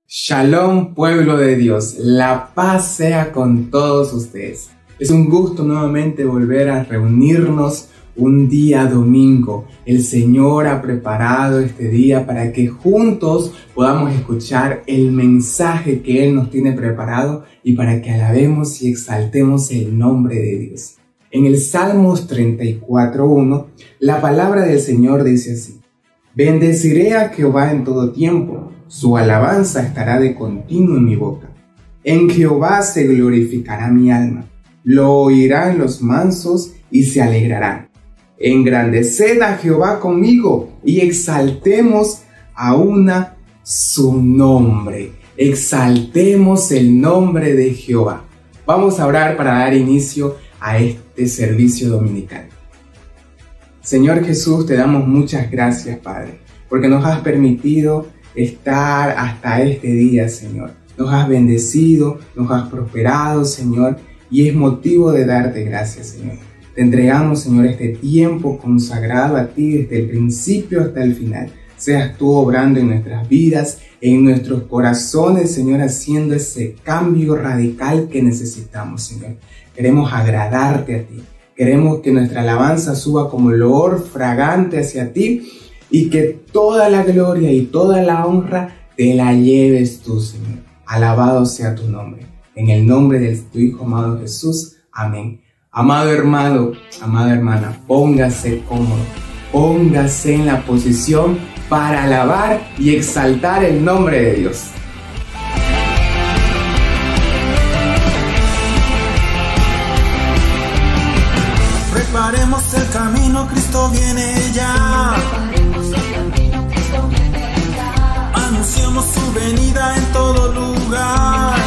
Shalom, pueblo de Dios, la paz sea con todos ustedes. Es un gusto nuevamente volver a reunirnos un día domingo. El Señor ha preparado este día para que juntos podamos escuchar el mensaje que Él nos tiene preparado y para que alabemos y exaltemos el nombre de Dios. En el Salmos 34:1, la palabra del Señor dice así: Bendeciré a Jehová en todo tiempo, su alabanza estará de continuo en mi boca. En Jehová se glorificará mi alma, lo oirán los mansos y se alegrarán. Engrandeced a Jehová conmigo y exaltemos aún su nombre. Exaltemos el nombre de Jehová. Vamos a orar para dar inicio a este servicio dominical. Señor Jesús, te damos muchas gracias, Padre, porque nos has permitido estar hasta este día, Señor. Nos has bendecido, nos has prosperado, Señor, y es motivo de darte gracias, Señor. Te entregamos, Señor, este tiempo consagrado a ti desde el principio hasta el final. Seas tú obrando en nuestras vidas, en nuestros corazones, Señor, haciendo ese cambio radical que necesitamos, Señor. Queremos agradarte a ti. Queremos que nuestra alabanza suba como olor fragante hacia ti y que toda la gloria y toda la honra te la lleves tú, Señor. Alabado sea tu nombre. En el nombre de tu Hijo amado Jesús. Amén. Amado hermano, amada hermana, póngase cómodo. Póngase en la posición para alabar y exaltar el nombre de Dios. Preparemos el camino, Cristo viene ya. Anunciamos su venida en todo lugar.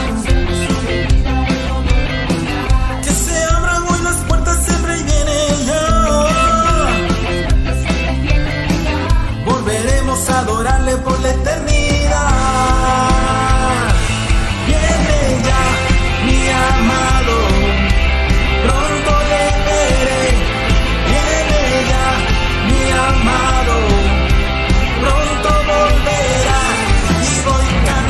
Que se abran hoy las puertas, el Rey viene ya. Volveremos a adorarle por la eternidad. Viene ya, mi amado. Pronto le veré. Viene ya, mi amado. Pronto volverá y voy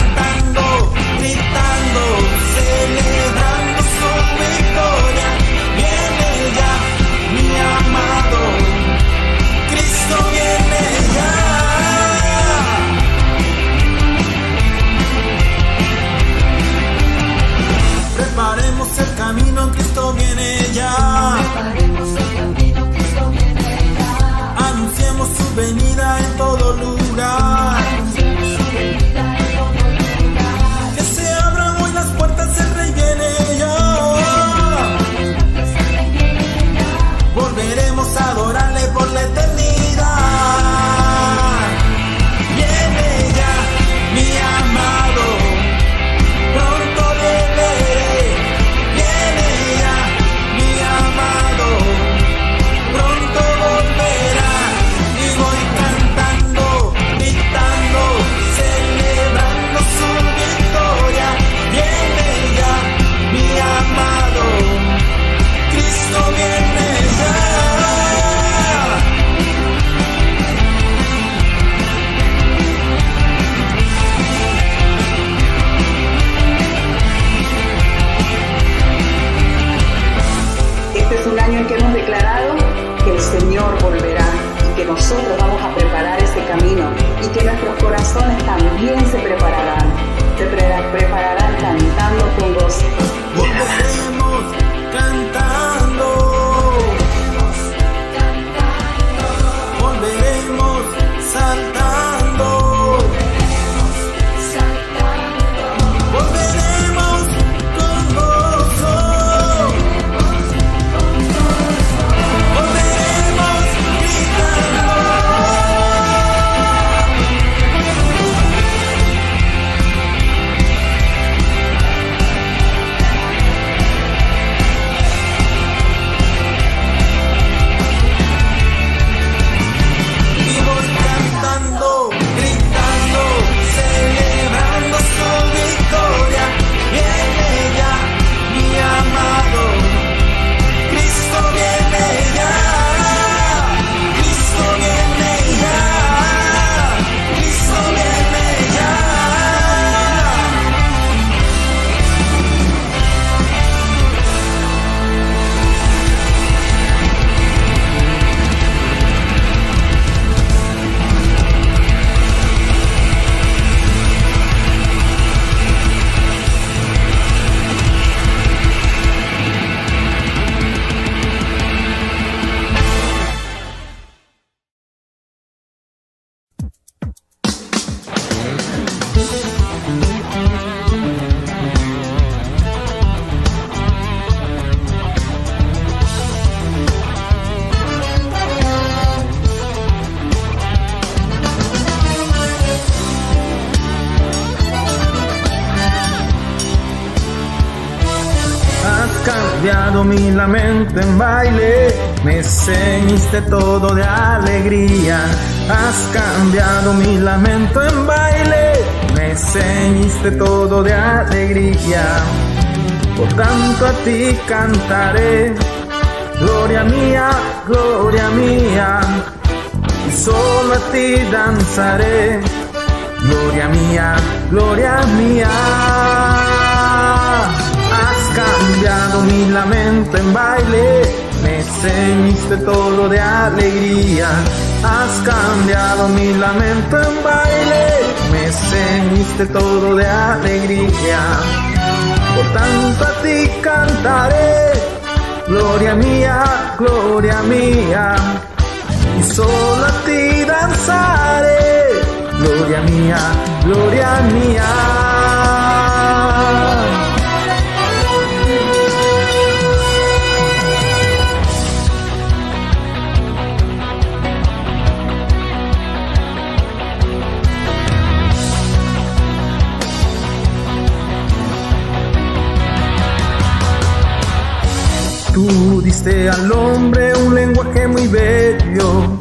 cambiado mi lamento en baile, me ceñiste todo de alegría. Has cambiado mi lamento en baile, me ceñiste todo de alegría. Por tanto a ti cantaré, gloria mía, y solo a ti danzaré, gloria mía, gloria mía. Has cambiado mi lamento en baile, me ceñiste todo de alegría. Has cambiado mi lamento en baile, me ceñiste todo de alegría. Por tanto a ti cantaré, gloria mía, y solo a ti danzaré, gloria mía, gloria mía. Tú diste al hombre un lenguaje muy bello.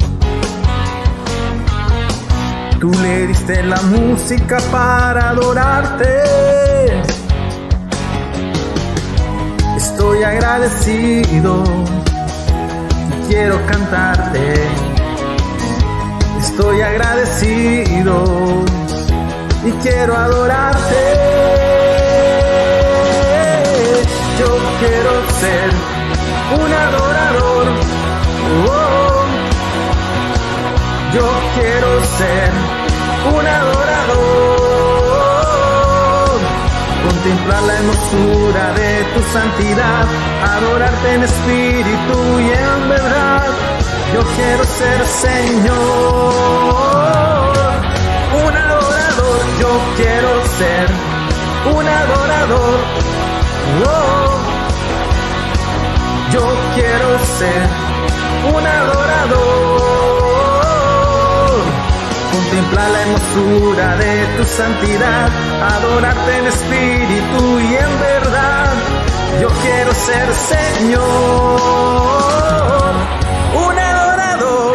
Tú le diste la música para adorarte. Estoy agradecido y quiero cantarte. Estoy agradecido y quiero adorarte. Yo quiero ser un adorador, oh, yo quiero ser un adorador, contemplar la hermosura de tu santidad, adorarte en espíritu y en verdad. Yo quiero ser, Señor, un adorador, yo quiero ser un adorador, oh, yo quiero ser un adorador, contemplar la hermosura de tu santidad, adorarte en espíritu y en verdad. Yo quiero ser, Señor, un adorador.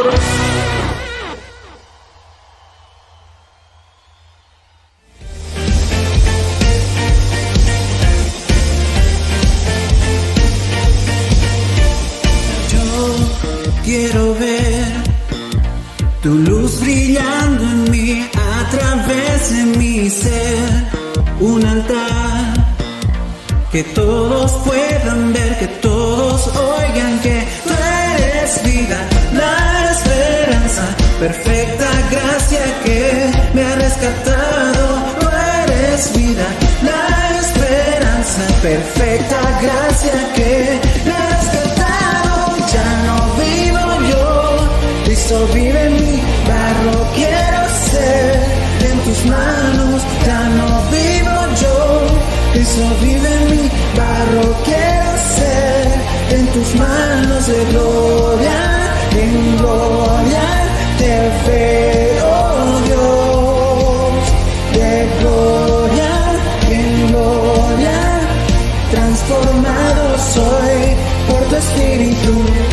Quiero ver tu luz brillando en mí, a través de mi ser, un altar que todos puedan ver, que todos oigan que tú eres vida, la esperanza, perfecta gracia que me ha rescatado. Tú eres vida, la esperanza, perfecta gracia que me ha rescatado. Ya no vivo yo, Cristo vive en mí, barro quiero ser en tus manos. Ya no vivo yo, Cristo vive en mí, barro quiero ser en tus manos. De gloria en gloria te veo, Dios, de gloria en gloria transformado soy por tu espíritu.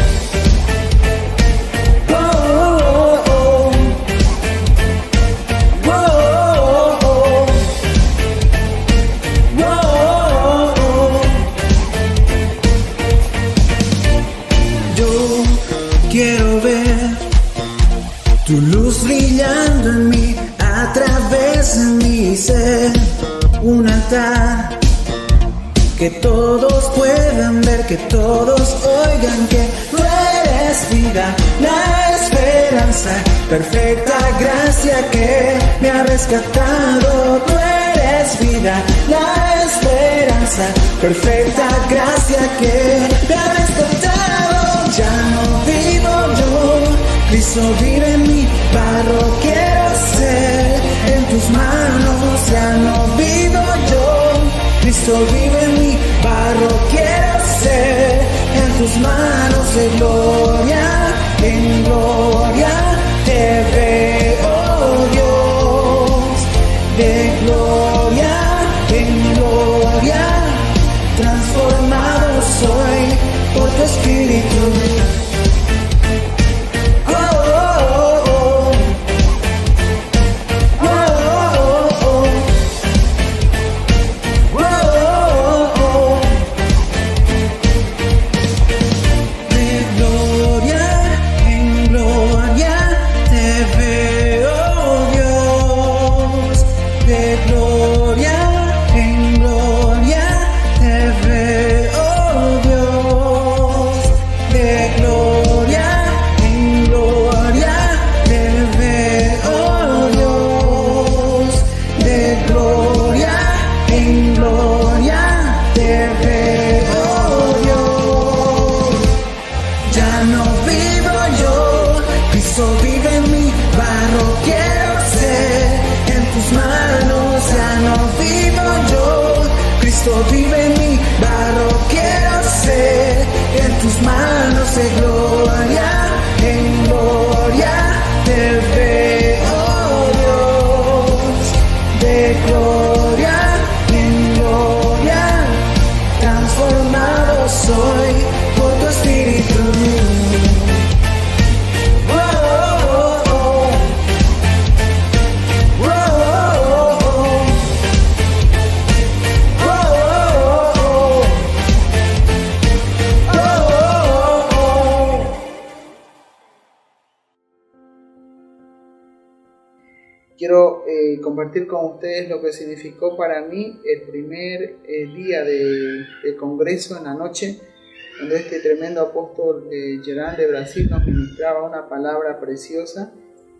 Quiero ver tu luz brillando en mí, a través de mi ser, un altar que todos puedan ver, que todos oigan que tú eres vida, la esperanza, perfecta gracia que me ha rescatado. Tú eres vida, la esperanza, perfecta gracia que me ha rescatado. Ya no vivo yo, Cristo vive en mí, barro quiero ser en tus manos. Ya no vivo yo, Cristo vive en mí, barro quiero ser en tus manos. De gloria en gloria te veo, Dios, de gloria en gloria transformado soy en gloria te veo Dios. Ya no vivo yo, Cristo vive en mí, barro quiero ser, en tus manos ya no vivo yo, Cristo vive en mí, barro quiero ser, en tus manos de gloria, en gloria te veo Dios, de gloria en gloria, transformado soy por tu Espíritu. Quiero compartir con ustedes lo que significó para mí el primer día del congreso en la noche, donde este tremendo apóstol Gerard de Brasil nos ministraba una palabra preciosa.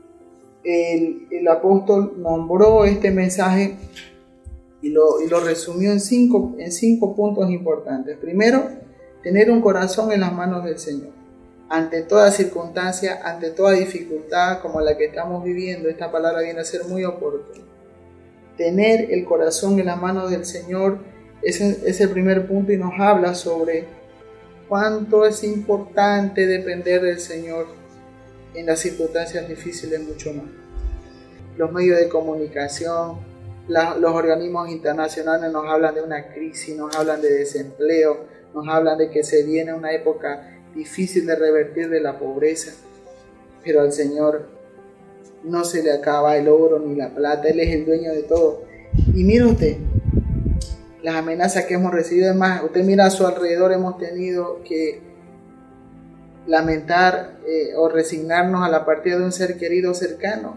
El apóstol nombró este mensaje y lo resumió en cinco puntos importantes. Primero, tener un corazón en las manos del Señor. Ante toda circunstancia, ante toda dificultad como la que estamos viviendo, esta palabra viene a ser muy oportuna. Tener el corazón en las manos del Señor es el primer punto y nos habla sobre cuánto es importante depender del Señor en las circunstancias difíciles mucho más. Los medios de comunicación, los organismos internacionales nos hablan de una crisis, nos hablan de desempleo, nos hablan de que se viene una época difícil de revertir de la pobreza, pero al Señor no se le acaba el oro ni la plata, Él es el dueño de todo. Y mire usted, las amenazas que hemos recibido, es más, usted mira a su alrededor, hemos tenido que lamentar o resignarnos a la partida de un ser querido cercano,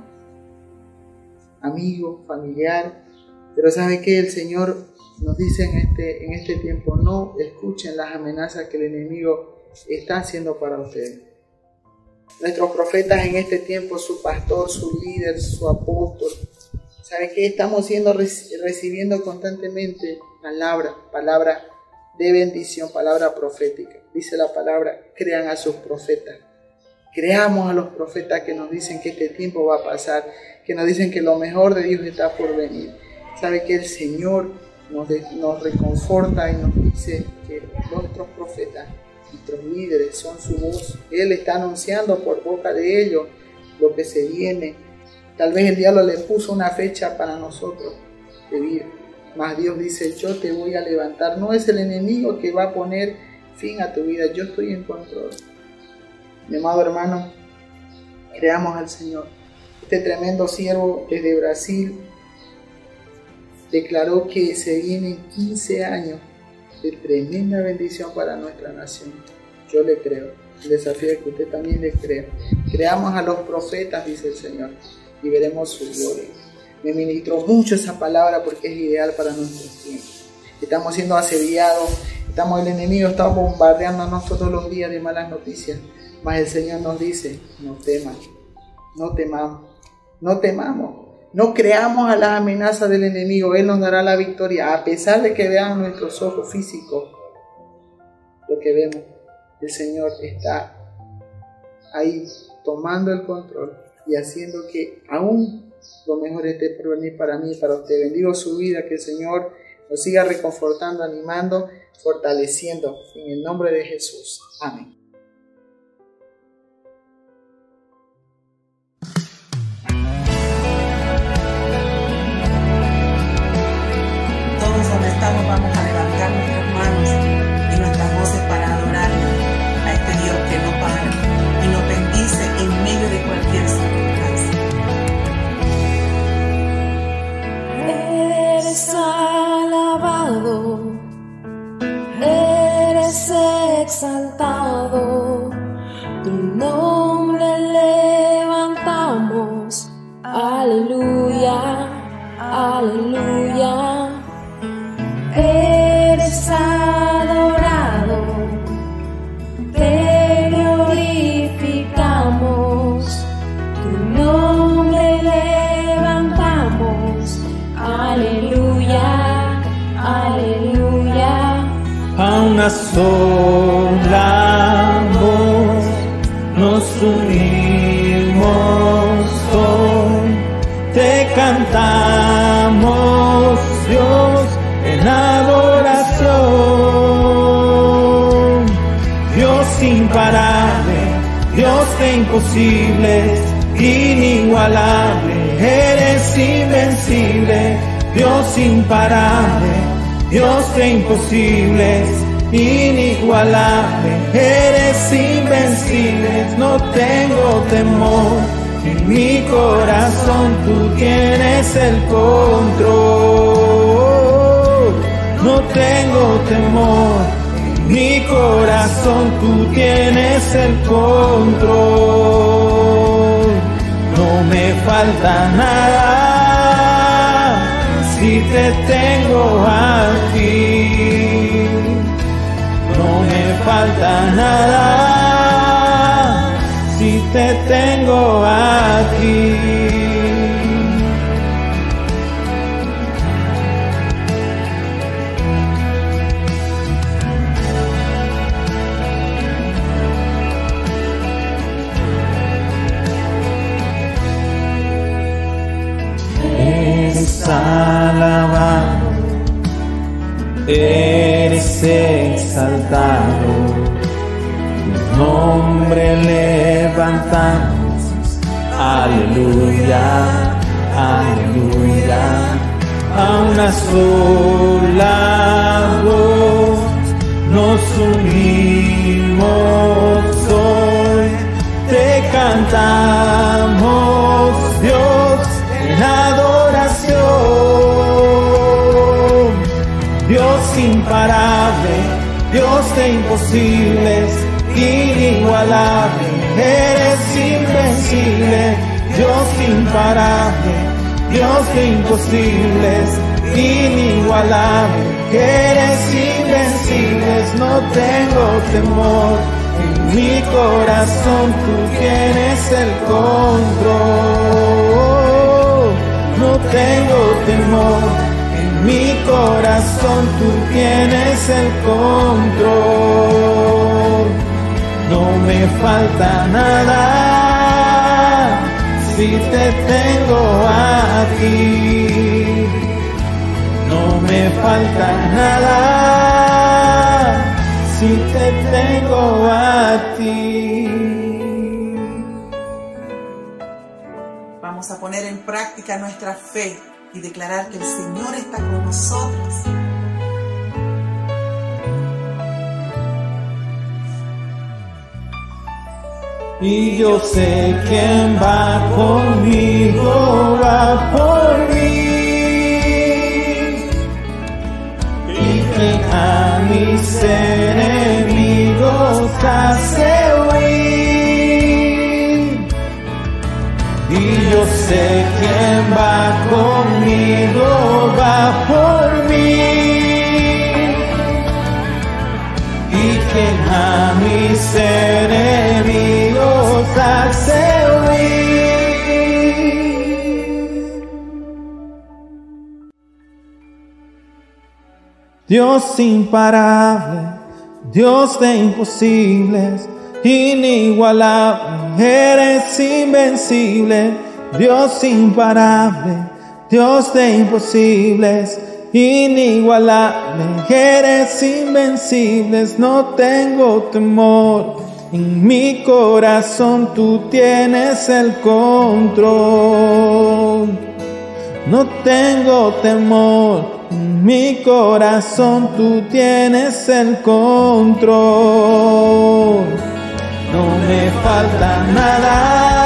amigo, familiar, pero ¿sabe qué? El Señor nos dice en este tiempo, no escuchen las amenazas que el enemigo está haciendo para ustedes. Nuestros profetas en este tiempo, su pastor, su líder, su apóstol, ¿sabe qué? Estamos recibiendo constantemente palabra de bendición, palabra profética. Dice la palabra, crean a sus profetas. Creamos a los profetas que nos dicen que este tiempo va a pasar, que nos dicen que lo mejor de Dios está por venir. ¿Sabe que el Señor nos reconforta y nos dice que nuestros profetas, nuestros líderes son su voz? Él está anunciando por boca de ellos lo que se viene. Tal vez el diablo le puso una fecha para nosotros vivir, mas Dios dice, yo te voy a levantar. No es el enemigo que va a poner fin a tu vida, yo estoy en control. Mi amado hermano, creamos al Señor. Este tremendo siervo desde Brasil declaró que se vienen 15 años de tremenda bendición para nuestra nación. Yo le creo. El desafío es que usted también le crea. Creamos a los profetas, dice el Señor, y veremos su gloria. Me ministró mucho esa palabra porque es ideal para nuestros tiempos. Estamos siendo asediados, el enemigo está bombardeándonos todos los días de malas noticias, mas el Señor nos dice, no teman, no temamos, no temamos. No creamos a las amenazas del enemigo, Él nos dará la victoria, a pesar de que vean nuestros ojos físicos lo que vemos. El Señor está ahí tomando el control y haciendo que aún lo mejor esté por venir para mí y para usted. Bendigo su vida, que el Señor nos siga reconfortando, animando, fortaleciendo en el nombre de Jesús. Amén. Vamos a levantar nuestras manos y nuestras voces para adorar a este Dios que no para y nos bendice en medio de cualquier circunstancia. Eres alabado, eres exaltado, tu nombre levantamos, aleluya, aleluya. Eres adorado, te glorificamos, tu nombre levantamos, aleluya, una sola voz nos unimos hoy, te cantamos, Dios, en adoración. Dios imparable, Dios de imposibles, inigualable, eres invencible. Dios imparable, Dios de imposibles, inigualable, eres invencible. No tengo temor, en mi corazón tú tienes el control. No tengo temor, en mi corazón tú tienes el control. No me falta nada si te tengo aquí. No me falta nada si te tengo aquí. Eres alabado, eres exaltado, tu nombre levantamos, aleluya, aleluya. A una sola voz nos unimos hoy, te cantamos, Dios, en adoración. Dios imparable, Dios de imposibles, inigualable, eres invencible. Dios imparable, Dios de imposibles, inigualable, eres invencible. No tengo temor, en mi corazón tú tienes el control. No tengo temor, en mi corazón tú tienes el control. No me falta nada si te tengo aquí. No me falta nada si te tengo a ti. Vamos a poner en práctica nuestra fe y declarar que el Señor está con nosotros. Y yo sé quién va conmigo, va por mí, y quien a mis enemigos hace huir. Y yo sé quién va conmigo, va por mí, y quien a mis enemigos hace huir. Dios imparable, Dios de imposibles, inigualable, eres invencible. Dios imparable, Dios de imposibles, inigualable, eres invencible. No tengo temor, en mi corazón tú tienes el control. No tengo temor, en mi corazón tú tienes el control. No me falta nada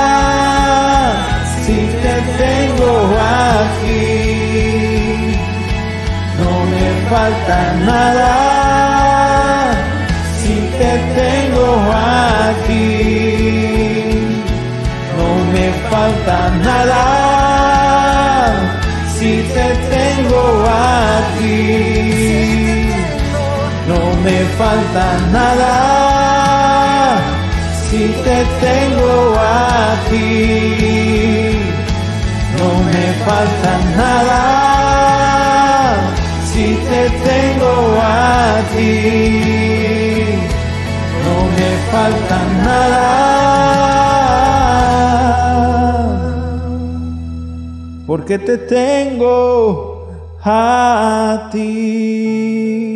si te tengo aquí. No me falta nada si te tengo aquí. No me falta nada si te tengo aquí. No me falta nada si te tengo aquí. No me falta nada si te tengo aquí. falta nada, porque te tengo a ti.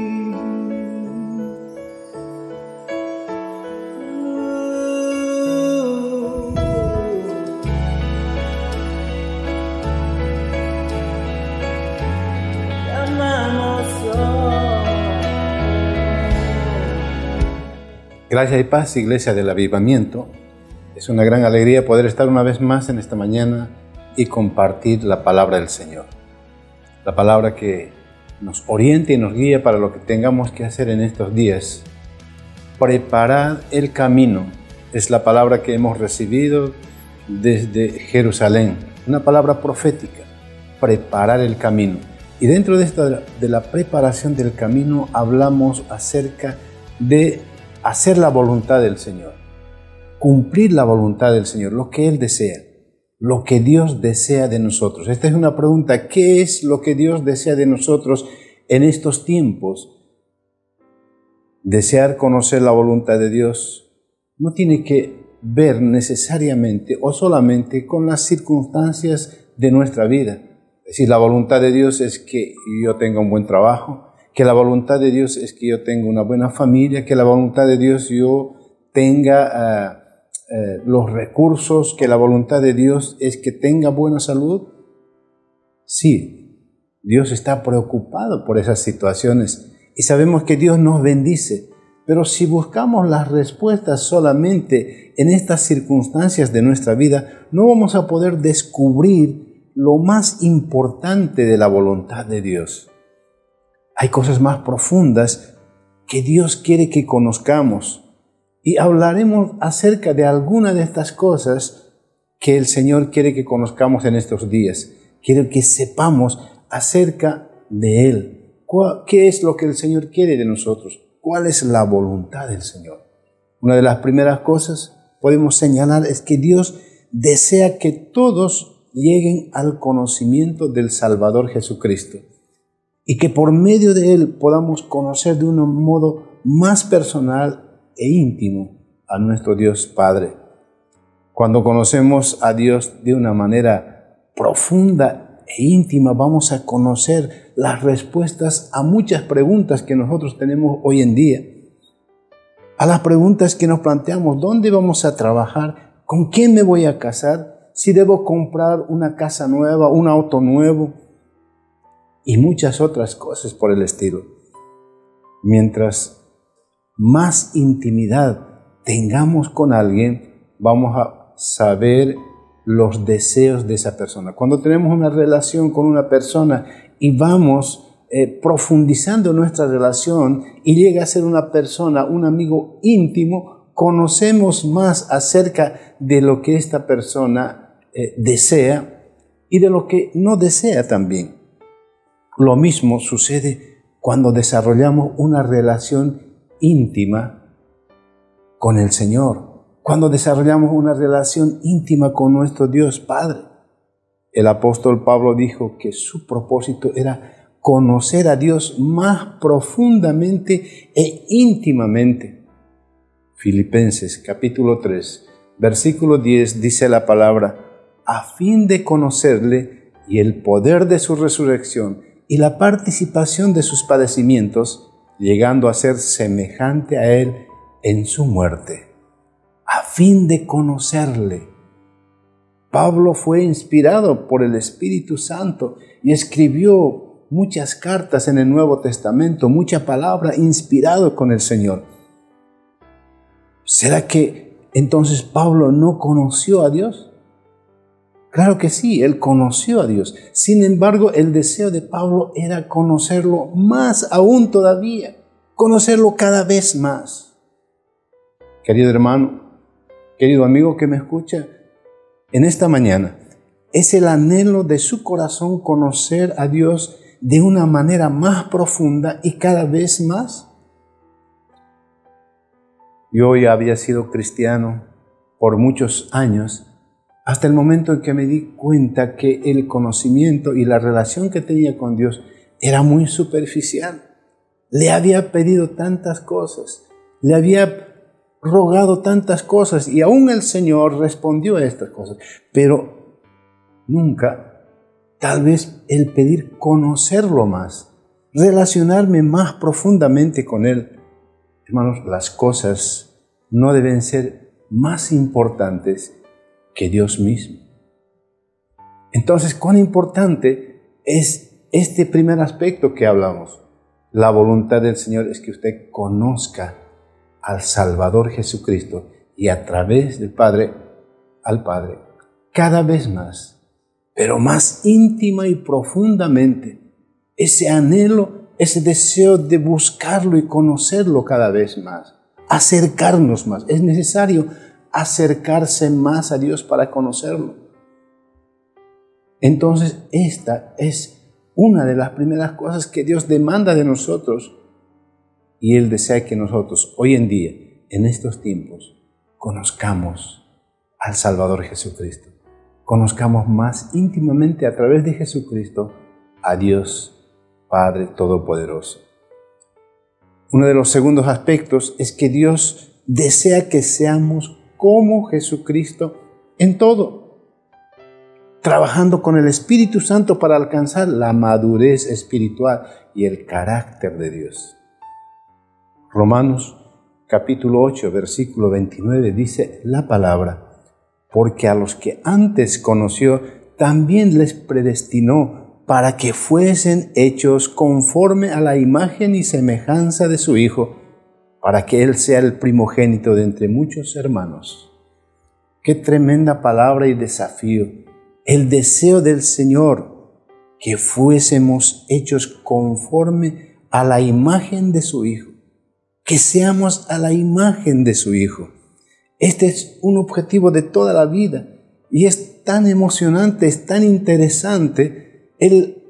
Gracia y paz, Iglesia del Avivamiento. Es una gran alegría poder estar una vez más en esta mañana y compartir la palabra del Señor. La palabra que nos orienta y nos guía para lo que tengamos que hacer en estos días. Preparad el camino. Es la palabra que hemos recibido desde Jerusalén. Una palabra profética. Preparar el camino. Y dentro de esta, de la preparación del camino, hablamos acerca de hacer la voluntad del Señor, cumplir la voluntad del Señor, lo que Él desea, lo que Dios desea de nosotros. Esta es una pregunta: ¿qué es lo que Dios desea de nosotros en estos tiempos? Desear conocer la voluntad de Dios no tiene que ver necesariamente o solamente con las circunstancias de nuestra vida. Es decir, la voluntad de Dios es que yo tenga un buen trabajo, que la voluntad de Dios es que yo tenga una buena familia, que la voluntad de Dios yo tenga los recursos, que la voluntad de Dios es que tenga buena salud. Sí, Dios está preocupado por esas situaciones y sabemos que Dios nos bendice, pero si buscamos las respuestas solamente en estas circunstancias de nuestra vida, no vamos a poder descubrir lo más importante de la voluntad de Dios. Hay cosas más profundas que Dios quiere que conozcamos y hablaremos acerca de alguna de estas cosas que el Señor quiere que conozcamos en estos días. Quiere que sepamos acerca de Él. ¿Qué es lo que el Señor quiere de nosotros? ¿Cuál es la voluntad del Señor? Una de las primeras cosas podemos señalar es que Dios desea que todos lleguen al conocimiento del Salvador Jesucristo, y que por medio de Él podamos conocer de un modo más personal e íntimo a nuestro Dios Padre. Cuando conocemos a Dios de una manera profunda e íntima, vamos a conocer las respuestas a muchas preguntas que nosotros tenemos hoy en día. A las preguntas que nos planteamos: ¿dónde vamos a trabajar? ¿Con quién me voy a casar? ¿Si debo comprar una casa nueva, un auto nuevo? Y muchas otras cosas por el estilo. Mientras más intimidad tengamos con alguien, vamos a saber los deseos de esa persona. Cuando tenemos una relación con una persona y vamos profundizando nuestra relación y llega a ser una persona, un amigo íntimo, conocemos más acerca de lo que esta persona desea y de lo que no desea también. Lo mismo sucede cuando desarrollamos una relación íntima con el Señor, cuando desarrollamos una relación íntima con nuestro Dios Padre. El apóstol Pablo dijo que su propósito era conocer a Dios más profundamente e íntimamente. Filipenses capítulo 3, versículo 10 dice la palabra: a fin de conocerle y el poder de su resurrección y la participación de sus padecimientos, llegando a ser semejante a Él en su muerte, a fin de conocerle. Pablo fue inspirado por el Espíritu Santo y escribió muchas cartas en el Nuevo Testamento, mucha palabra inspirado con el Señor. ¿Será que entonces Pablo no conoció a Dios? Claro que sí, él conoció a Dios. Sin embargo, el deseo de Pablo era conocerlo más aún todavía, conocerlo cada vez más. Querido hermano, querido amigo que me escucha, en esta mañana, ¿es el anhelo de su corazón conocer a Dios de una manera más profunda y cada vez más? Yo ya había sido cristiano por muchos años, hasta el momento en que me di cuenta que el conocimiento y la relación que tenía con Dios era muy superficial. Le había pedido tantas cosas, le había rogado tantas cosas y aún el Señor respondió a estas cosas, pero nunca, tal vez el pedir conocerlo más, relacionarme más profundamente con Él. Hermanos, las cosas no deben ser más importantes que Dios mismo. Entonces, ¿cuán importante es este primer aspecto que hablamos? La voluntad del Señor es que usted conozca al Salvador Jesucristo y a través del Padre al Padre cada vez más, pero más íntima y profundamente. Ese anhelo, ese deseo de buscarlo y conocerlo cada vez más, acercarnos más. Es necesario acercarse más a Dios para conocerlo. Entonces, esta es una de las primeras cosas que Dios demanda de nosotros. Y Él desea que nosotros, hoy en día, en estos tiempos, conozcamos al Salvador Jesucristo. Conozcamos más íntimamente a través de Jesucristo a Dios Padre Todopoderoso. Uno de los segundos aspectos es que Dios desea que seamos como Jesucristo en todo, trabajando con el Espíritu Santo para alcanzar la madurez espiritual y el carácter de Dios. Romanos capítulo 8, versículo 29 dice la palabra: porque a los que antes conoció, también les predestinó para que fuesen hechos conforme a la imagen y semejanza de su Hijo, para que Él sea el primogénito de entre muchos hermanos. Qué tremenda palabra y desafío. El deseo del Señor, que fuésemos hechos conforme a la imagen de su Hijo, que seamos a la imagen de su Hijo. Este es un objetivo de toda la vida y es tan emocionante, es tan interesante el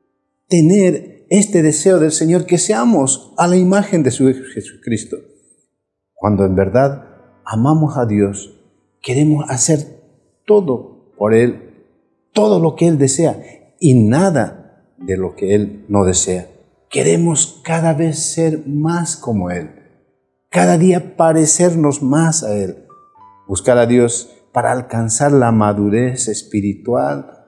tener este deseo del Señor, que seamos a la imagen de su Hijo Jesucristo. Cuando en verdad amamos a Dios, queremos hacer todo por Él, todo lo que Él desea y nada de lo que Él no desea. Queremos cada vez ser más como Él, cada día parecernos más a Él, buscar a Dios para alcanzar la madurez espiritual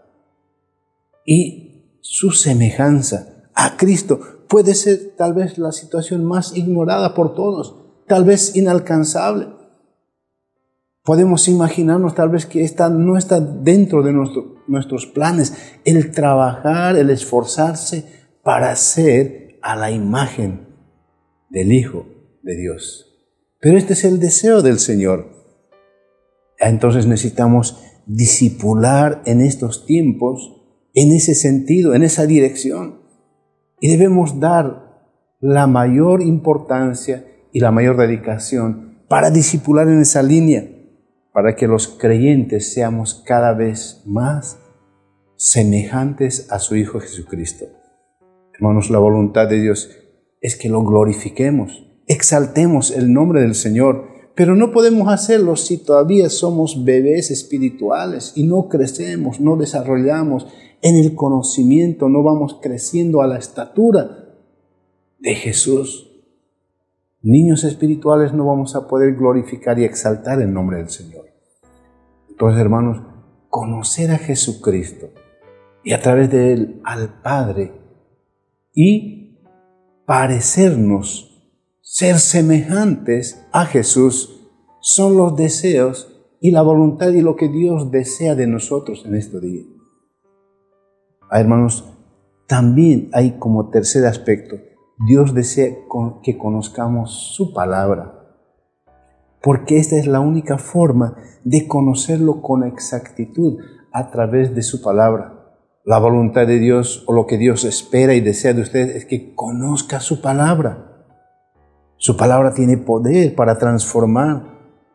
y su semejanza a Cristo. Puede ser tal vez la situación más ignorada por todos, tal vez inalcanzable. Podemos imaginarnos tal vez que esta no está dentro de nuestros planes, el trabajar, el esforzarse para ser a la imagen del Hijo de Dios. Pero este es el deseo del Señor. Entonces necesitamos discipular en estos tiempos, en ese sentido, en esa dirección. Y debemos dar la mayor importancia y la mayor dedicación para discipular en esa línea, para que los creyentes seamos cada vez más semejantes a su Hijo Jesucristo. Hermanos, la voluntad de Dios es que lo glorifiquemos, exaltemos el nombre del Señor, pero no podemos hacerlo si todavía somos bebés espirituales y no crecemos, no desarrollamos en el conocimiento, no vamos creciendo a la estatura de Jesús. Niños espirituales no vamos a poder glorificar y exaltar el nombre del Señor. Entonces, hermanos, conocer a Jesucristo y a través de Él al Padre y parecernos, ser semejantes a Jesús, son los deseos y la voluntad y lo que Dios desea de nosotros en este día. Hermanos, también hay como tercer aspecto, Dios desea que conozcamos su palabra, porque esta es la única forma de conocerlo con exactitud a través de su palabra. La voluntad de Dios o lo que Dios espera y desea de usted es que conozca su palabra. Su palabra tiene poder para transformarnos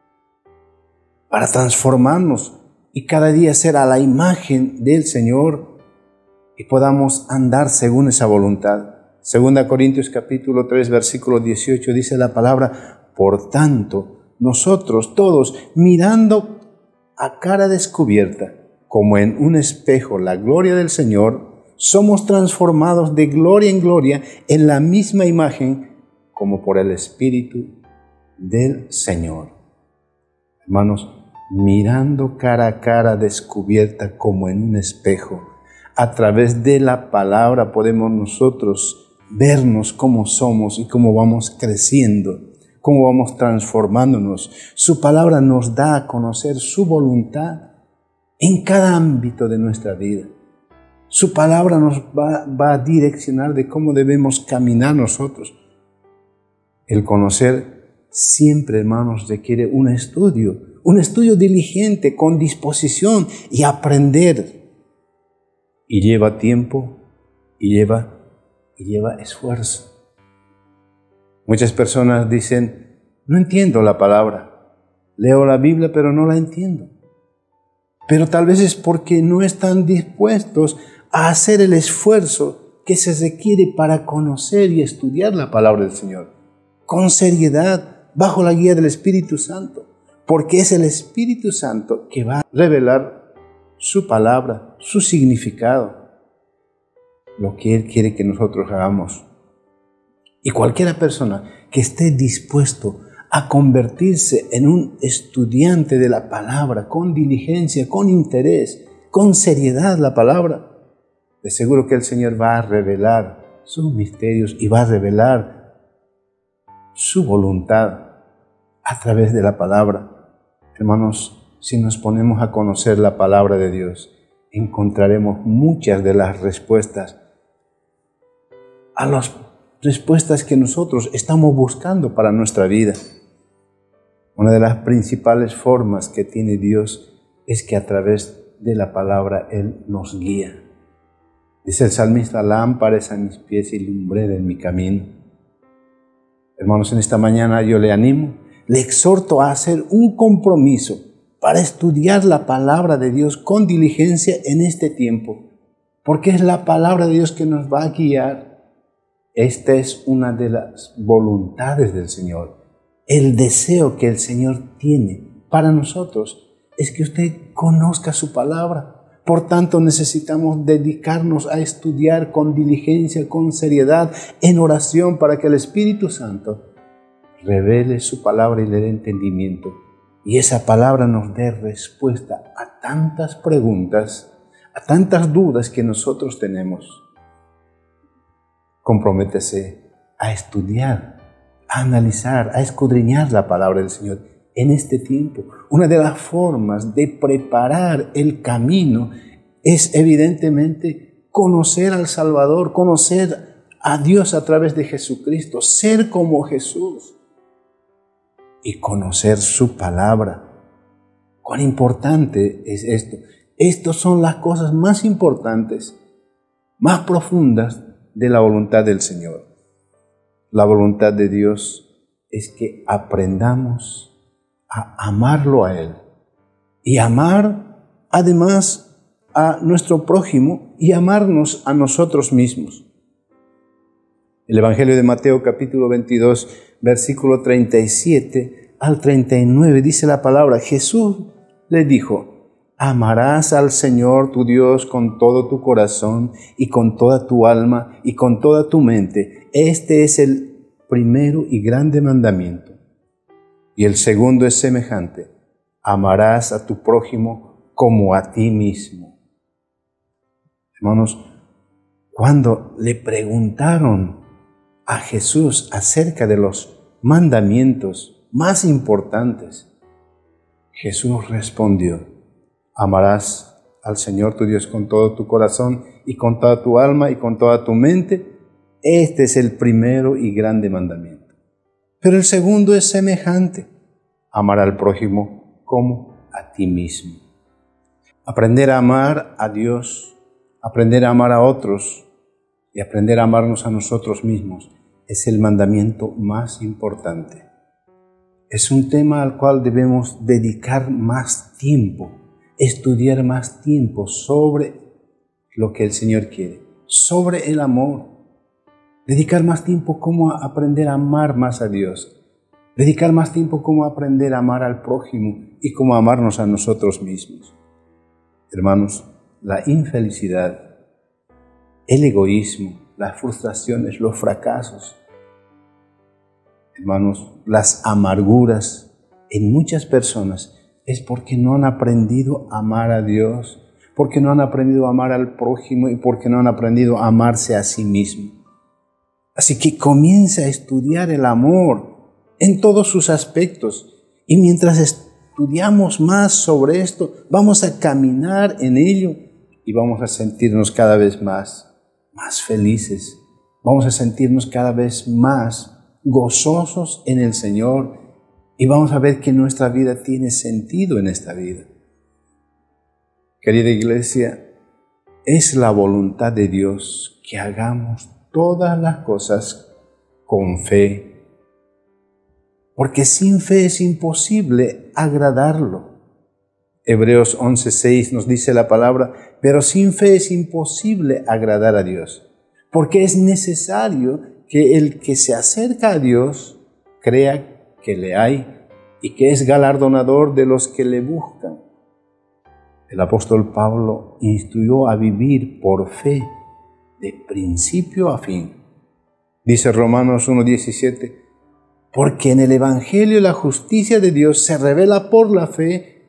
y cada día ser a la imagen del Señor y podamos andar según esa voluntad. 2 Corintios capítulo 3, versículo 18 dice la palabra: por tanto, nosotros todos, mirando a cara descubierta, como en un espejo, la gloria del Señor, somos transformados de gloria en gloria en la misma imagen como por el Espíritu del Señor. Hermanos, mirando cara a cara, descubierta como en un espejo, a través de la palabra podemos nosotros vernos cómo somos y cómo vamos creciendo, cómo vamos transformándonos. Su palabra nos da a conocer su voluntad en cada ámbito de nuestra vida. Su palabra nos va a direccionar de cómo debemos caminar nosotros. El conocer siempre, hermanos, requiere un estudio diligente, con disposición y aprender. Y lleva tiempo y lleva esfuerzo. Muchas personas dicen, no entiendo la palabra, leo la Biblia pero no la entiendo. Pero tal vez es porque no están dispuestos a hacer el esfuerzo que se requiere para conocer y estudiar la palabra del Señor, con seriedad, bajo la guía del Espíritu Santo, porque es el Espíritu Santo que va a revelar su palabra, su significado, lo que Él quiere que nosotros hagamos. Y cualquiera persona que esté dispuesto a convertirse en un estudiante de la palabra, con diligencia, con interés, con seriedad la palabra, de seguro que el Señor va a revelar sus misterios y va a revelar su voluntad a través de la palabra. Hermanos, si nos ponemos a conocer la palabra de Dios, encontraremos muchas de las respuestas a las respuestas que nosotros estamos buscando para nuestra vida. Una de las principales formas que tiene Dios es que a través de la palabra Él nos guía. Dice el salmista, lámpara es a mis pies y lumbrera en mi camino. Hermanos, en esta mañana yo le animo, le exhorto a hacer un compromiso para estudiar la palabra de Dios con diligencia en este tiempo, porque es la palabra de Dios que nos va a guiar. Esta es una de las voluntades del Señor. El deseo que el Señor tiene para nosotros es que usted conozca su palabra. Por tanto, necesitamos dedicarnos a estudiar con diligencia, con seriedad, en oración, para que el Espíritu Santo revele su palabra y le dé entendimiento. Y esa palabra nos dé respuesta a tantas preguntas, a tantas dudas que nosotros tenemos. Comprométese a estudiar, a analizar, a escudriñar la palabra del Señor en este tiempo. Una de las formas de preparar el camino es evidentemente conocer al Salvador, conocer a Dios a través de Jesucristo, ser como Jesús y conocer su palabra. ¿Cuán importante es esto? Estas son las cosas más importantes, más profundas de la voluntad del Señor. La voluntad de Dios es que aprendamos a amarlo a Él y amar además a nuestro prójimo y amarnos a nosotros mismos. El Evangelio de Mateo capítulo 22 versículo 37 al 39 dice la palabra, Jesús le dijo, amarás al Señor tu Dios con todo tu corazón y con toda tu alma y con toda tu mente. Este es el primero y grande mandamiento. Y el segundo es semejante, amarás a tu prójimo como a ti mismo. Hermanos, cuando le preguntaron a Jesús acerca de los mandamientos más importantes, Jesús respondió, amarás al Señor tu Dios con todo tu corazón y con toda tu alma y con toda tu mente. Este es el primero y grande mandamiento. Pero el segundo es semejante, amar al prójimo como a ti mismo. Aprender a amar a Dios, aprender a amar a otros y aprender a amarnos a nosotros mismos es el mandamiento más importante. Es un tema al cual debemos dedicar más tiempo, estudiar más tiempo sobre lo que el Señor quiere, sobre el amor. Dedicar más tiempo como aprender a amar más a Dios. Dedicar más tiempo como aprender a amar al prójimo y como amarnos a nosotros mismos. Hermanos, la infelicidad, el egoísmo, las frustraciones, los fracasos, Hermanos, las amarguras en muchas personas es porque no han aprendido a amar a Dios, porque no han aprendido a amar al prójimo y porque no han aprendido a amarse a sí mismo. Así que comienza a estudiar el amor en todos sus aspectos. Y mientras estudiamos más sobre esto, vamos a caminar en ello y vamos a sentirnos cada vez más felices. Vamos a sentirnos cada vez más gozosos en el Señor y vamos a ver que nuestra vida tiene sentido en esta vida. Querida iglesia, es la voluntad de Dios que hagamos todas las cosas con fe, porque sin fe es imposible agradarlo. Hebreos 11:6 nos dice la palabra, pero sin fe es imposible agradar a Dios, porque es necesario que el que se acerca a Dios crea que le hay y que es galardonador de los que le buscan. El apóstol Pablo instruyó a vivir por fe de principio a fin. Dice Romanos 1:17, porque en el Evangelio la justicia de Dios se revela por la fe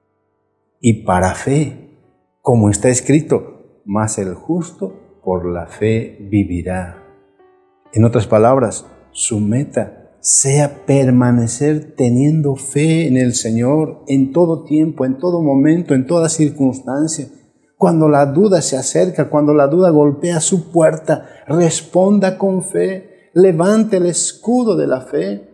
y para fe, como está escrito, mas el justo por la fe vivirá. En otras palabras, su meta sea permanecer teniendo fe en el Señor en todo tiempo, en todo momento, en toda circunstancia. Cuando la duda se acerca, cuando la duda golpea su puerta, responda con fe, levante el escudo de la fe.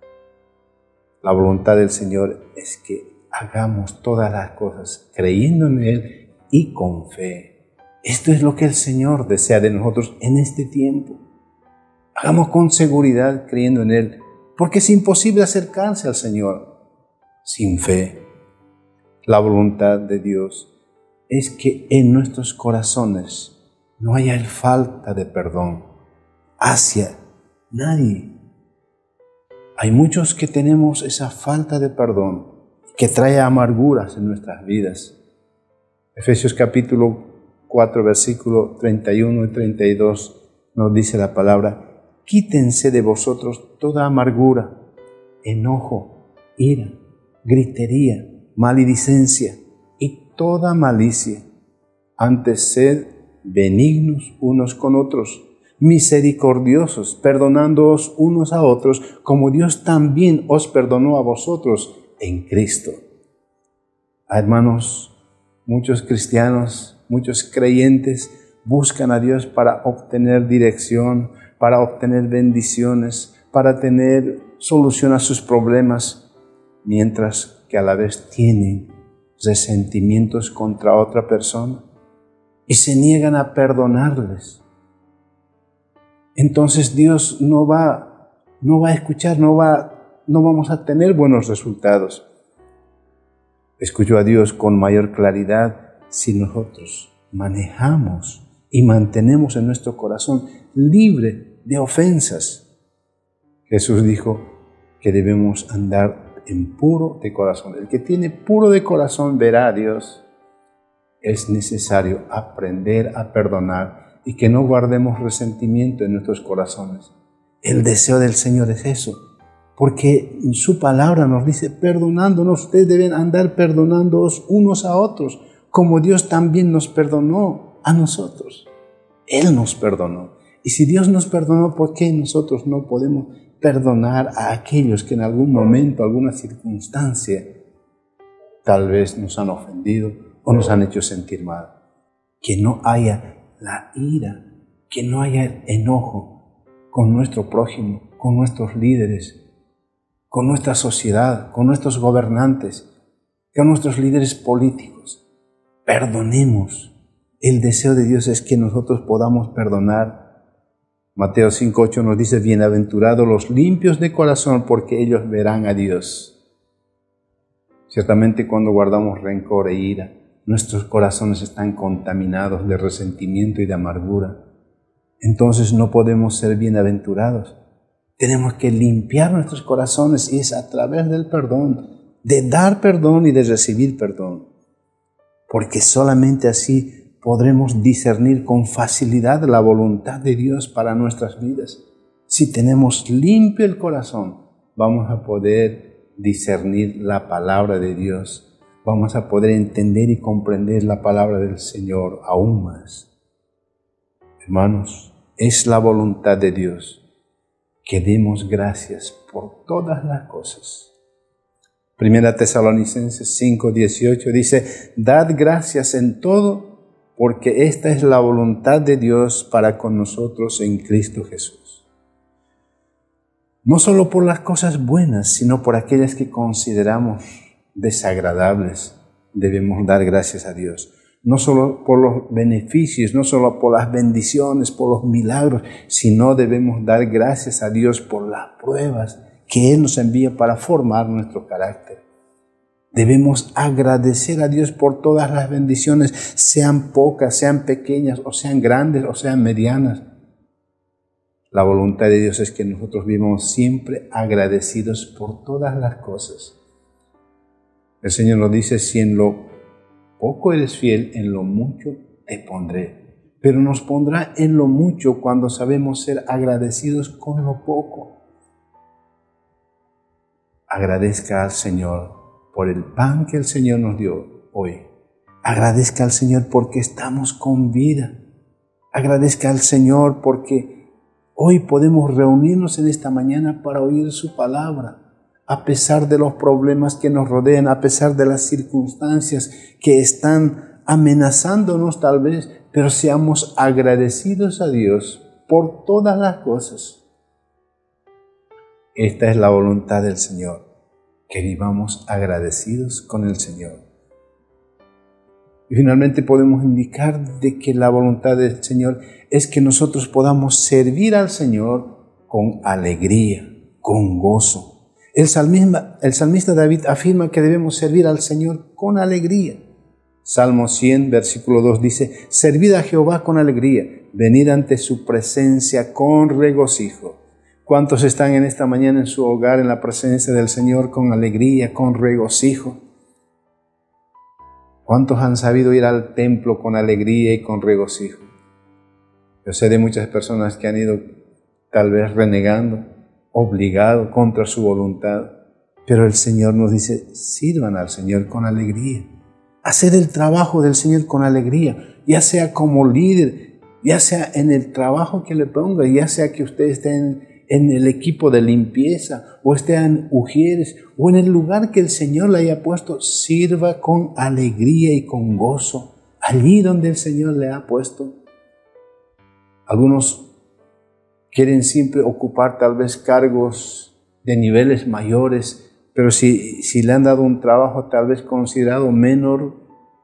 La voluntad del Señor es que hagamos todas las cosas creyendo en Él y con fe. Esto es lo que el Señor desea de nosotros en este tiempo. Hagamos con seguridad creyendo en Él, porque es imposible acercarse al Señor sin fe. La voluntad de Dios es que en nuestros corazones no haya falta de perdón hacia nadie. Hay muchos que tenemos esa falta de perdón que trae amarguras en nuestras vidas. Efesios capítulo 4, versículo 31 y 32 nos dice la palabra, quítense de vosotros toda amargura, enojo, ira, gritería, maledicencia y toda malicia. Antes sed benignos unos con otros, misericordiosos, perdonándoos unos a otros, como Dios también os perdonó a vosotros en Cristo. Hermanos, muchos cristianos, muchos creyentes buscan a Dios para obtener dirección, para obtener bendiciones, para tener solución a sus problemas, mientras que a la vez tienen resentimientos contra otra persona y se niegan a perdonarles. Entonces Dios no va a escuchar, no vamos a tener buenos resultados. Escucho a Dios con mayor claridad si nosotros manejamos y mantenemos en nuestro corazón libre de ofensas. Jesús dijo que debemos andar en puro de corazón. El que tiene puro de corazón verá a Dios. Es necesario aprender a perdonar y que no guardemos resentimiento en nuestros corazones. El deseo del Señor es eso, porque en su palabra nos dice, perdonándonos, ustedes deben andar perdonándoos unos a otros, como Dios también nos perdonó a nosotros. Él nos perdonó. Y si Dios nos perdonó, ¿por qué nosotros no podemos perdonar a aquellos que en algún momento, alguna circunstancia, tal vez nos han ofendido o nos han hecho sentir mal? Que no haya la ira, que no haya enojo con nuestro prójimo, con nuestros líderes, con nuestra sociedad, con nuestros gobernantes, con nuestros líderes políticos. Perdonemos. El deseo de Dios es que nosotros podamos perdonar. Mateo 5:8 nos dice, bienaventurados los limpios de corazón, porque ellos verán a Dios. Ciertamente cuando guardamos rencor e ira, nuestros corazones están contaminados de resentimiento y de amargura. Entonces no podemos ser bienaventurados. Tenemos que limpiar nuestros corazones y es a través del perdón, de dar perdón y de recibir perdón. Porque solamente así podremos discernir con facilidad la voluntad de Dios para nuestras vidas. si tenemos limpio el corazón, vamos a poder discernir la palabra de Dios. Vamos a poder entender y comprender la palabra del Señor aún más. Hermanos, es la voluntad de Dios que demos gracias por todas las cosas. Primera Tesalonicenses 5:18 dice, dad gracias en todo, porque esta es la voluntad de Dios para con nosotros en Cristo Jesús. No solo por las cosas buenas, sino por aquellas que consideramos desagradables, debemos dar gracias a Dios. No solo por los beneficios, no solo por las bendiciones, por los milagros, sino debemos dar gracias a Dios por las pruebas que Él nos envía para formar nuestro carácter. Debemos agradecer a Dios por todas las bendiciones, sean pocas, sean pequeñas, o sean grandes, o sean medianas. La voluntad de Dios es que nosotros vivamos siempre agradecidos por todas las cosas. El Señor nos dice, si en lo poco eres fiel, en lo mucho te pondré. Pero nos pondrá en lo mucho cuando sabemos ser agradecidos con lo poco. Agradezca al Señor por el pan que el Señor nos dio hoy. Agradezca al Señor porque estamos con vida. Agradezca al Señor porque hoy podemos reunirnos en esta mañana para oír su palabra. A pesar de los problemas que nos rodean, a pesar de las circunstancias que están amenazándonos tal vez, pero seamos agradecidos a Dios por todas las cosas. Esta es la voluntad del Señor, que vivamos agradecidos con el Señor. Y finalmente podemos indicar de que la voluntad del Señor es que nosotros podamos servir al Señor con alegría, con gozo. El salmista David afirma que debemos servir al Señor con alegría. Salmo 100, versículo 2 dice, servid a Jehová con alegría, venid ante su presencia con regocijo. ¿Cuántos están en esta mañana en su hogar, en la presencia del Señor, con alegría, con regocijo? ¿Cuántos han sabido ir al templo con alegría y con regocijo? Yo sé de muchas personas que han ido tal vez renegando, obligado contra su voluntad, pero el Señor nos dice, sirvan al Señor con alegría. Hacer el trabajo del Señor con alegría, ya sea como líder, ya sea en el trabajo que le ponga, ya sea que usted esté en el equipo de limpieza, o esté en Ujieres, o en el lugar que el Señor le haya puesto, sirva con alegría y con gozo, allí donde el Señor le ha puesto. Algunos quieren siempre ocupar tal vez cargos de niveles mayores, pero si le han dado un trabajo tal vez considerado menor,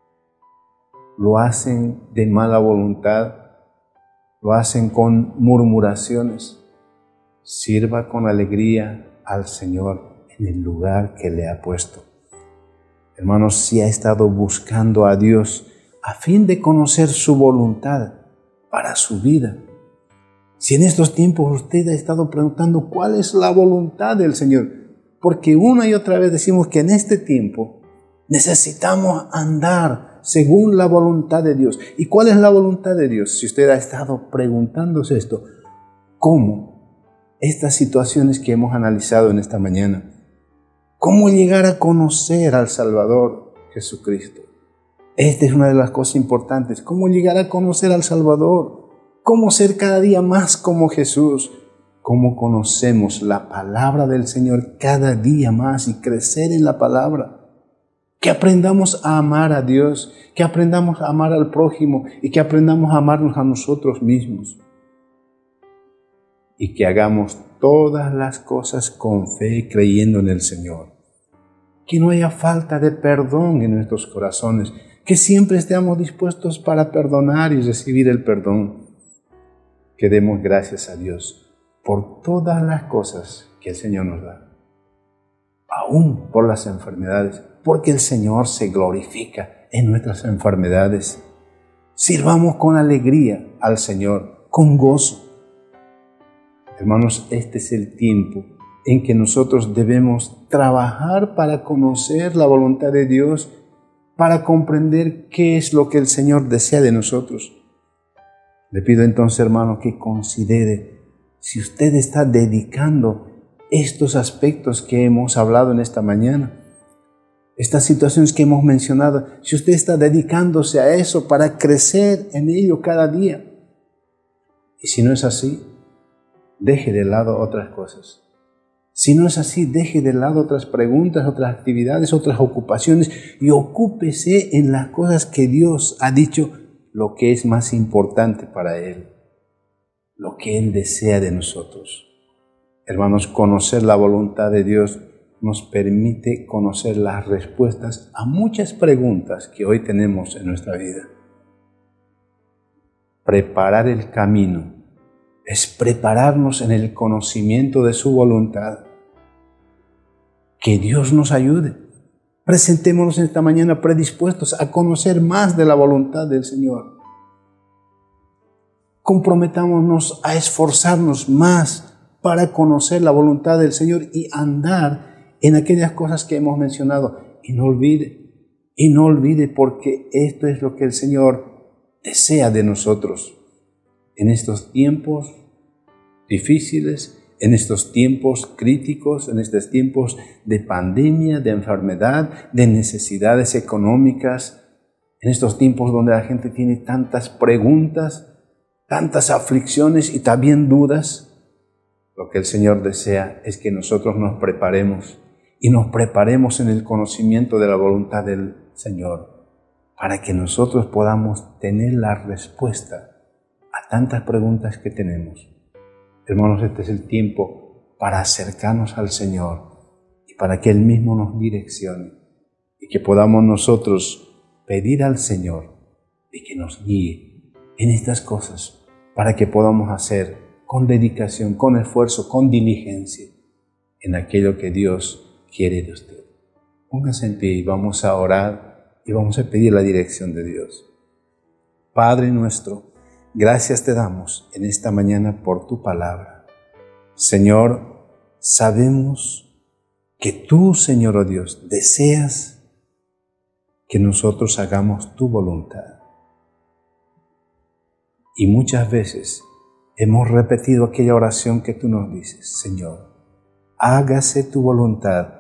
lo hacen de mala voluntad, lo hacen con murmuraciones. Sirva con alegría al Señor en el lugar que le ha puesto. Hermanos, si ha estado buscando a Dios a fin de conocer su voluntad para su vida, si en estos tiempos usted ha estado preguntando cuál es la voluntad del Señor, porque una y otra vez decimos que en este tiempo necesitamos andar según la voluntad de Dios. ¿Y cuál es la voluntad de Dios? Si usted ha estado preguntándose esto, ¿cómo estas situaciones que hemos analizado en esta mañana? ¿Cómo llegar a conocer al Salvador Jesucristo? Esta es una de las cosas importantes. ¿Cómo llegar a conocer al Salvador? ¿Cómo ser cada día más como Jesús? ¿Cómo conocemos la palabra del Señor cada día más y crecer en la palabra? Que aprendamos a amar a Dios, que aprendamos a amar al prójimo y que aprendamos a amarnos a nosotros mismos. Y que hagamos todas las cosas con fe, creyendo en el Señor. Que no haya falta de perdón en nuestros corazones, que siempre estemos dispuestos para perdonar y recibir el perdón. Que demos gracias a Dios por todas las cosas que el Señor nos da, aún por las enfermedades, porque el Señor se glorifica en nuestras enfermedades. Sirvamos con alegría al Señor, con gozo. Hermanos, este es el tiempo en que nosotros debemos trabajar para conocer la voluntad de Dios, para comprender qué es lo que el Señor desea de nosotros. Le pido entonces, hermano, que considere si usted está dedicando estos aspectos que hemos hablado en esta mañana, estas situaciones que hemos mencionado, si usted está dedicándose a eso para crecer en ello cada día. Y si no es así, deje de lado otras cosas. Si no es así, deje de lado otras preguntas, otras actividades, otras ocupaciones y ocúpese en las cosas que Dios ha dicho, lo que es más importante para Él, lo que Él desea de nosotros. Hermanos, conocer la voluntad de Dios nos permite conocer las respuestas a muchas preguntas que hoy tenemos en nuestra vida. Preparar el camino es prepararnos en el conocimiento de su voluntad. Que Dios nos ayude. Presentémonos esta mañana predispuestos a conocer más de la voluntad del Señor. Comprometámonos a esforzarnos más para conocer la voluntad del Señor y andar en aquellas cosas que hemos mencionado. Y no olvide porque esto es lo que el Señor desea de nosotros en estos tiempos difíciles, en estos tiempos críticos, en estos tiempos de pandemia, de enfermedad, de necesidades económicas, en estos tiempos donde la gente tiene tantas preguntas, tantas aflicciones y también dudas. Lo que el Señor desea es que nosotros nos preparemos y nos preparemos en el conocimiento de la voluntad del Señor para que nosotros podamos tener la respuesta a tantas preguntas que tenemos. Hermanos, este es el tiempo para acercarnos al Señor y para que Él mismo nos direccione y que podamos nosotros pedir al Señor y que nos guíe en estas cosas para que podamos hacer con dedicación, con esfuerzo, con diligencia en aquello que Dios quiere de usted. Póngase en pie y vamos a orar y vamos a pedir la dirección de Dios. Padre nuestro, gracias te damos en esta mañana por tu palabra. Señor, sabemos que tú, Señor oh Dios, deseas que nosotros hagamos tu voluntad. Y muchas veces hemos repetido aquella oración que tú nos dices: Señor, hágase tu voluntad,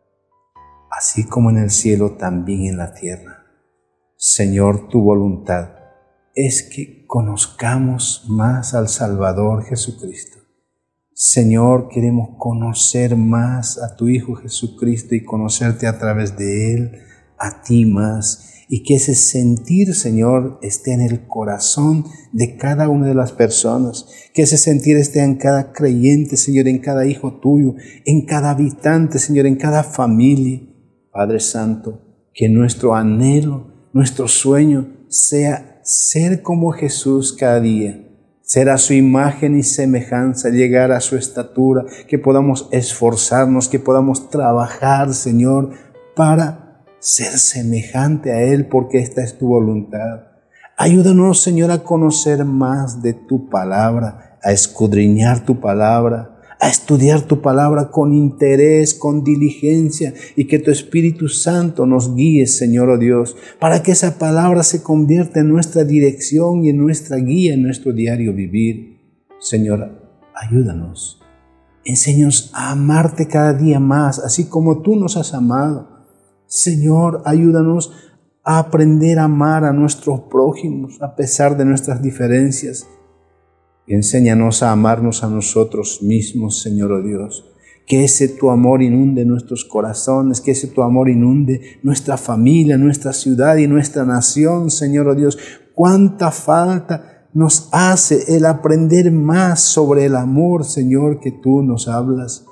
así como en el cielo, también en la tierra. Señor, tu voluntad es que conozcamos más al Salvador Jesucristo. Señor, queremos conocer más a tu Hijo Jesucristo y conocerte a través de Él, a ti más, y que ese sentir, Señor, esté en el corazón de cada una de las personas, que ese sentir esté en cada creyente, Señor, en cada hijo tuyo, en cada habitante, Señor, en cada familia. Padre Santo, que nuestro anhelo, nuestro sueño sea ser como Jesús cada día, ser a su imagen y semejanza, llegar a su estatura, que podamos esforzarnos, que podamos trabajar, Señor, para ser semejante a Él, porque esta es tu voluntad. Ayúdanos, Señor, a conocer más de tu palabra, a escudriñar tu palabra, a estudiar tu palabra con interés, con diligencia, y que tu Espíritu Santo nos guíe, Señor oh Dios, para que esa palabra se convierta en nuestra dirección y en nuestra guía en nuestro diario vivir. Señor, ayúdanos. Enséñanos a amarte cada día más, así como tú nos has amado. Señor, ayúdanos a aprender a amar a nuestros prójimos a pesar de nuestras diferencias. Y enséñanos a amarnos a nosotros mismos, Señor oh Dios. Que ese tu amor inunde nuestros corazones, que ese tu amor inunde nuestra familia, nuestra ciudad y nuestra nación, Señor oh Dios. Cuánta falta nos hace el aprender más sobre el amor, Señor, que tú nos hablas.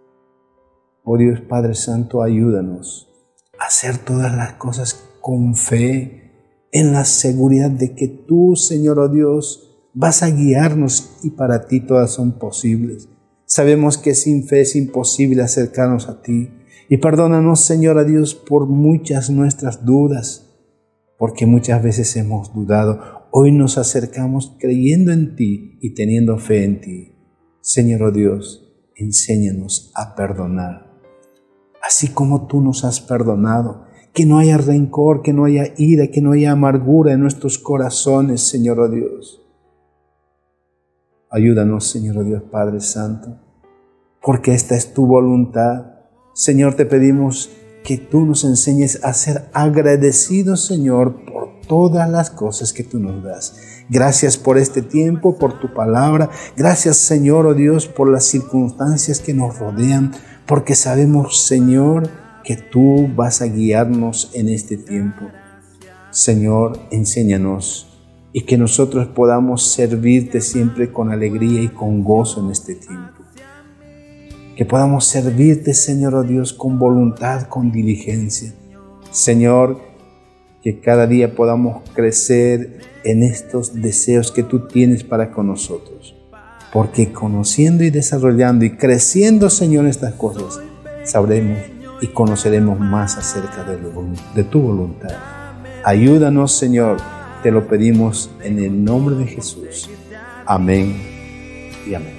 Oh Dios Padre Santo, ayúdanos a hacer todas las cosas con fe, en la seguridad de que tú, Señor oh Dios, vas a guiarnos y para ti todas son posibles. Sabemos que sin fe es imposible acercarnos a ti. Y perdónanos, Señor a Dios, por muchas nuestras dudas, porque muchas veces hemos dudado. Hoy nos acercamos creyendo en ti y teniendo fe en ti. Señor oh Dios, enséñanos a perdonar, así como tú nos has perdonado. Que no haya rencor, que no haya ira, que no haya amargura en nuestros corazones, Señor oh Dios. Ayúdanos, Señor Dios Padre Santo, porque esta es tu voluntad. Señor, te pedimos que tú nos enseñes a ser agradecidos, Señor, por todas las cosas que tú nos das. Gracias por este tiempo, por tu palabra. Gracias, Señor, oh Dios, por las circunstancias que nos rodean, porque sabemos, Señor, que tú vas a guiarnos en este tiempo. Señor, enséñanos y que nosotros podamos servirte siempre con alegría y con gozo en este tiempo. Que podamos servirte, Señor, oh Dios, con voluntad, con diligencia. Señor, que cada día podamos crecer en estos deseos que tú tienes para con nosotros. Porque conociendo y desarrollando y creciendo, Señor, estas cosas, sabremos y conoceremos más acerca de tu voluntad. Ayúdanos, Señor, te lo pedimos en el nombre de Jesús. Amén y amén.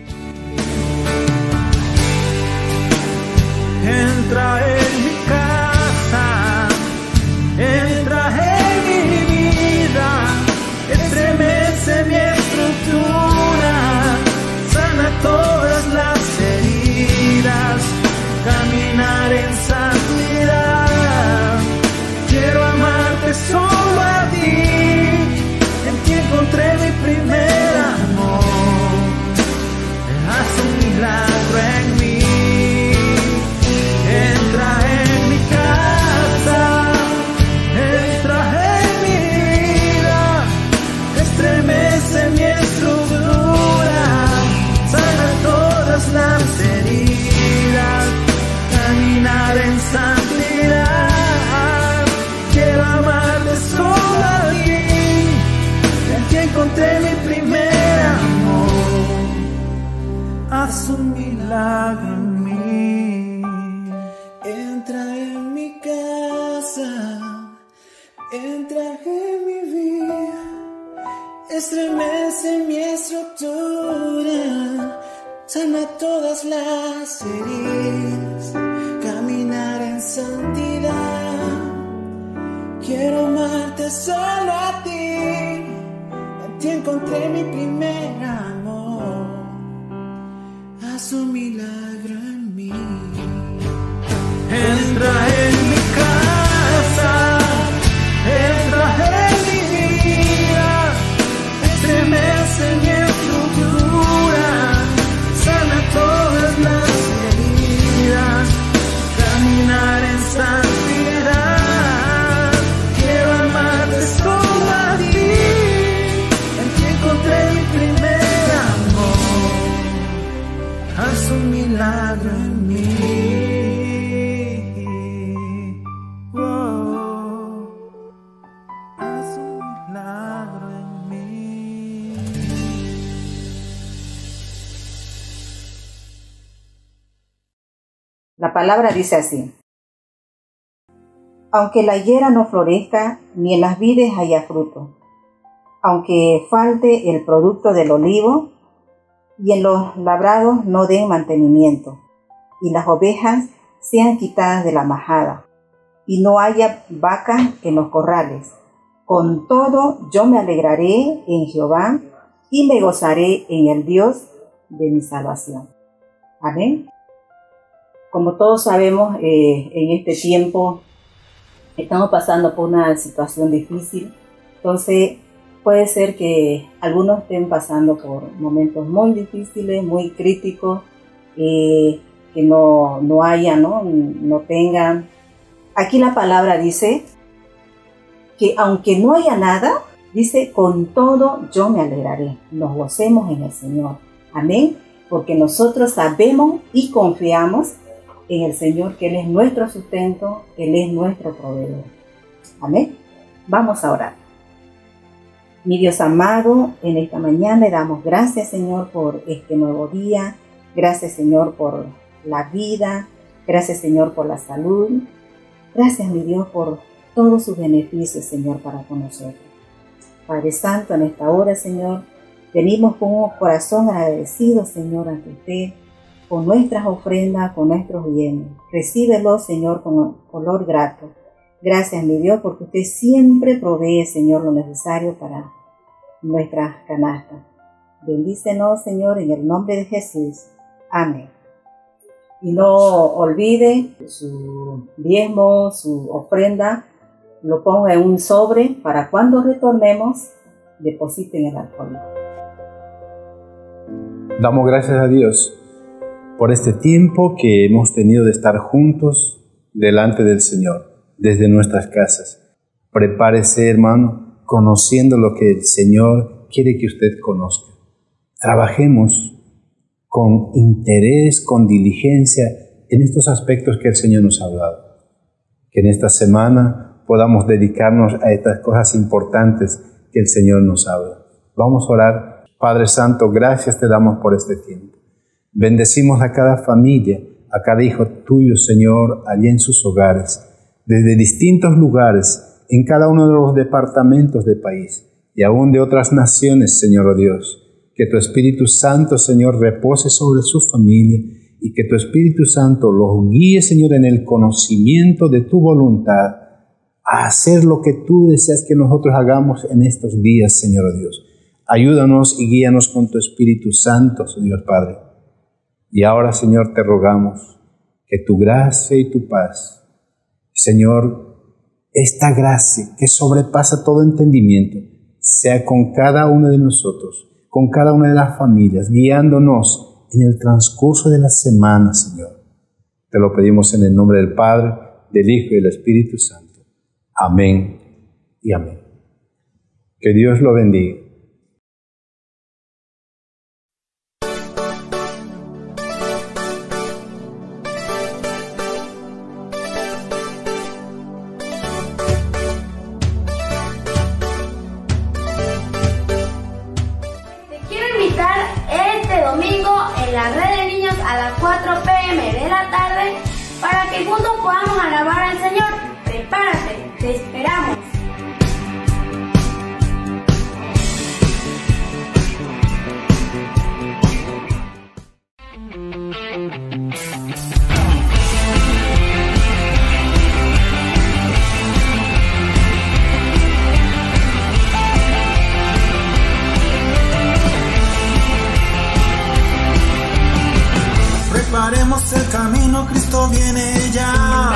Entra en mi casa, entra en mi vida, estremece mi estructura, sana todas las heridas, caminar en santidad. Quiero amarte solo a ti, en ti encontré mi primer amor. Haz un milagro en mí. Entra en mi casa, entra en mi vida, estremece mi estructura, sana todas las heridas, caminar en santidad. Quiero amarte solo a ti, en ti encontré mi primer amor. Haz un milagro en mí. Entra en mi casa, entra en mi vida, estremece mi estructura, sana todas las heridas, caminar en santidad. Quiero amarte solo a ti, en ti encontré mi primer amor. Haz un milagro en mí. Entra en mi casa, entra en mi vida, estremece mi estructura, sana todas las heridas, caminar en santidad. Quiero amarte solo a ti, en ti encontré mi primer amor. Haz un milagro en mí. La palabra dice así: aunque la higuera no florezca, ni en las vides haya fruto, aunque falte el producto del olivo, y en los labrados no den mantenimiento, y las ovejas sean quitadas de la majada, y no haya vacas en los corrales, con todo yo me alegraré en Jehová, y me gozaré en el Dios de mi salvación. Amén. Como todos sabemos, en este tiempo estamos pasando por una situación difícil. Entonces puede ser que algunos estén pasando por momentos muy difíciles, muy críticos, que no haya, no tengan. Aquí la palabra dice que aunque no haya nada, dice, con todo yo me alegraré. Nos gocemos en el Señor. Amén. Porque nosotros sabemos y confiamos en el Señor, que Él es nuestro sustento, Él es nuestro proveedor. Amén. Vamos a orar. Mi Dios amado, en esta mañana le damos gracias, Señor, por este nuevo día. Gracias, Señor, por la vida. Gracias, Señor, por la salud. Gracias, mi Dios, por todos sus beneficios, Señor, para con nosotros. Padre Santo, en esta hora, Señor, venimos con un corazón agradecido, Señor, ante usted, con nuestras ofrendas, con nuestros bienes. Recíbelo, Señor, con olor grato. Gracias, mi Dios, porque usted siempre provee, Señor, lo necesario para nuestras canastas. Bendícenos, Señor, en el nombre de Jesús. Amén. Y no olvide su diezmo, su ofrenda, lo ponga en un sobre para cuando retornemos, depositen el alcohol. Damos gracias a Dios por este tiempo que hemos tenido de estar juntos delante del Señor, desde nuestras casas. Prepárese, hermano, conociendo lo que el Señor quiere que usted conozca. Trabajemos con interés, con diligencia en estos aspectos que el Señor nos ha hablado. Que en esta semana podamos dedicarnos a estas cosas importantes que el Señor nos habla. Vamos a orar. Padre Santo, gracias te damos por este tiempo. Bendecimos a cada familia, a cada hijo tuyo, Señor, allí en sus hogares, desde distintos lugares, en cada uno de los departamentos del país y aún de otras naciones, Señor, oh Dios. Que tu Espíritu Santo, Señor, repose sobre su familia y que tu Espíritu Santo los guíe, Señor, en el conocimiento de tu voluntad, a hacer lo que tú deseas que nosotros hagamos en estos días, Señor, oh Dios. Ayúdanos y guíanos con tu Espíritu Santo, Dios Padre. Y ahora, Señor, te rogamos que tu gracia y tu paz, Señor, esta gracia que sobrepasa todo entendimiento, sea con cada uno de nosotros, con cada una de las familias, guiándonos en el transcurso de la semana, Señor. Te lo pedimos en el nombre del Padre, del Hijo y del Espíritu Santo. Amén y amén. Que Dios lo bendiga. Este domingo en la red de niños a las 4 p.m. de la tarde para que juntos podamos alabar al Señor. Prepárate, te esperamos. Preparemos el camino, Cristo viene ya.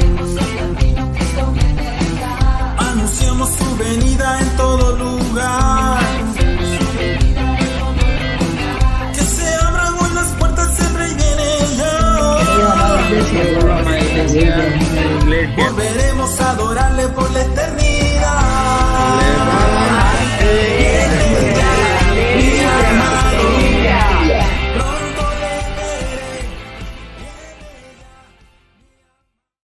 Anunciamos su venida en todo lugar. Que se abran hoy las puertas, el Rey viene ya. Volveremos a adorarle por la eternidad.